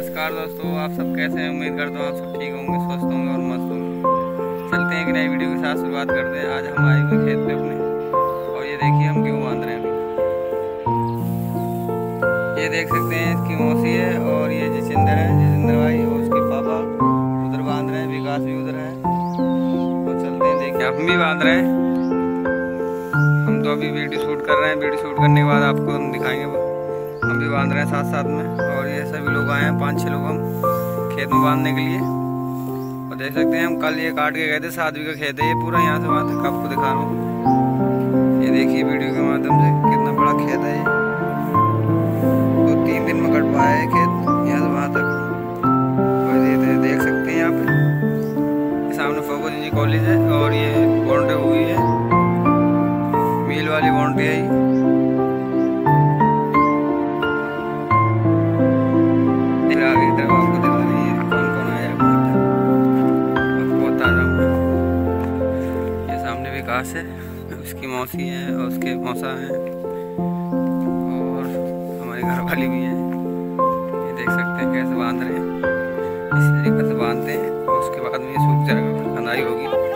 नमस्कार दोस्तों, आप सब कैसे हैं। उम्मीद करता हूँ आप सब ठीक होंगे, स्वस्थ होंगे और मस्त होंगे। चलते हैं एक नई वीडियो के साथ शुरुआत करते हैं। आज हम आए हुए खेत पे अपने, और ये देखिए हम गेहूँ बांध रहे हैं अभी। ये देख सकते हैं इसकी मौसी है और ये जितेंद्र है, जितेंद्र भाई, और उसके पापा उधर बांध रहे हैं, विकास भी उधर है। तो चलते हैं, देखिए हम भी बांध रहे हैं। हम तो अभी वीडियो शूट कर रहे हैं, वीडियो शूट करने के बाद आपको हम दिखाएंगे। हम भी बांध रहे हैं साथ साथ में, और ये सभी लोग आए हैं, 5-6 लोग हम खेत में बांधने के लिए। और देख सकते हैं हम कल ये काट के गए थे, 7 बीघा खेत है ये पूरा, यहाँ से वहाँ तक आपको दिखा रहा हूँ। ये देखिए वीडियो के माध्यम से कितना बड़ा खेत है ये। तो 3 दिन में कट पाया है खेत, यहाँ से वहाँ तक। और देख सकते हैं यहाँ पे सामने फोगो कॉलेज है, और ये बाउंड्री हुई है, मील वाली बाउंड्री है ये। आगे तक आपको दिखा रही है कौन कौन आया है, आपको बता रहा हूँ। ये सामने विकास है, उसकी मौसी है और उसके मौसा है, और हमारे घर वाली भी है। ये देख सकते हैं कैसे बांध रहे हैं, इस तरीके से बांधते हैं, और उसके बाद में ये सूख जाएगा, खंदाई होगी।